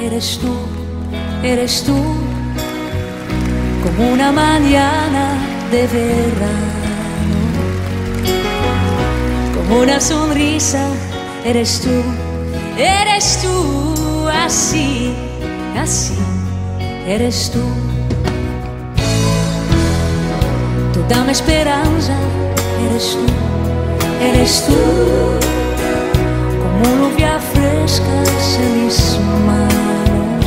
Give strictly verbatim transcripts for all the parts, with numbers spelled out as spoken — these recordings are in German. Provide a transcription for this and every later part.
eres tú, eres tú, como una mañana de verano, como una sonrisa, eres tú, eres tú, así, así, eres tú. Toda mi esperanza, eres tú, eres tú, como lluvia fresca en mis manos,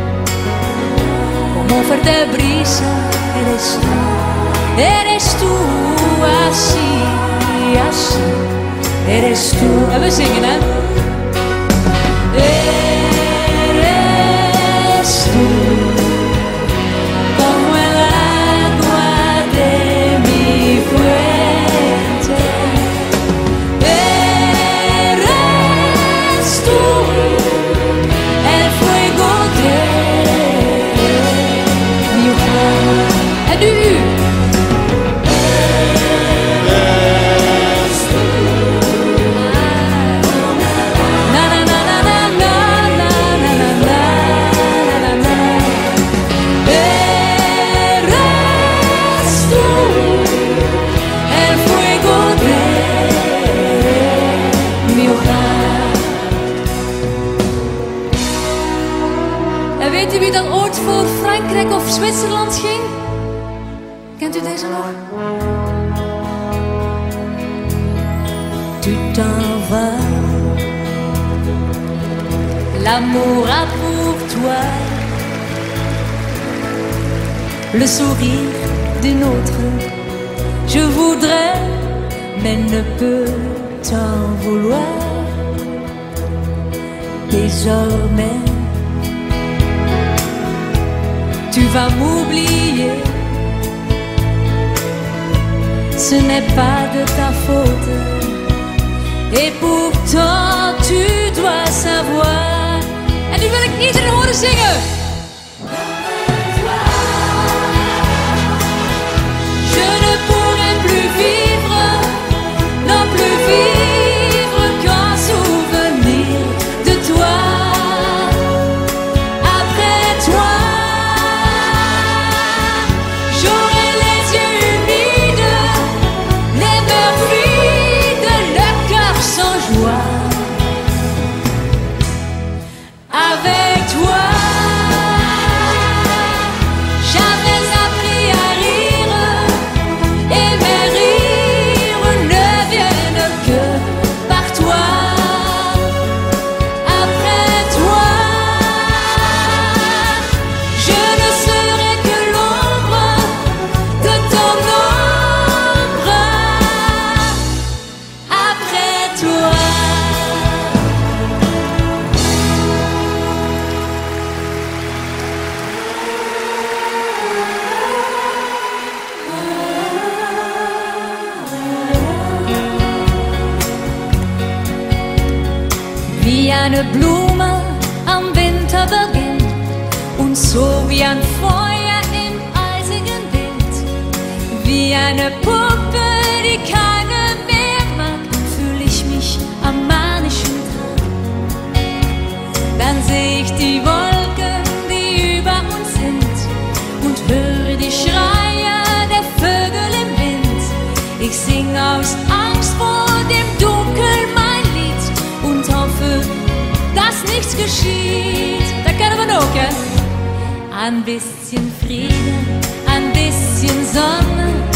como fuerte brisa, eres tú, eres tú, así, así, eres tú. En we zingen, hè? Eres tú, como el agua de mi fuente. Eres tú, el fuego de mi hogar. En nu. Weet u wie dan ooit voor Frankrijk of Zwitserland ging? Kent u deze nog? Tu t'en vas, l'amour a pour toi le sourire d'une autre. Je voudrais, mais ne peux t'en vouloir. Désormais tu vas m'oublier, ce n'est pas de ta faute, et pourtant tu dois savoir. En nu wil ik iedereen horen zingen. Je ne pourrai plus vivre, non plus vivre qu'en souvenir de toi. Après toi avec toi, j'avais appris à rire, et mes rires ne viennent que par toi. Après toi, je ne serai que l'ombre de ton ombre. Après toi. Wie eine Blume am Winter beginnt und so wie ein Feuer im eisigen Wind, wie eine Puppe, die keine mehr mag, fühle ich mich am manischen Tag. Dann seh ich die Wolken, die über uns sind, und höre die Schreie der Vögel im Wind. Ich sing aus Angst vor dem Dunkel mein Lied und hoffe, dass nichts geschieht. Da kennen wir noch, ja? Ein bisschen Frieden, ein bisschen Sonne,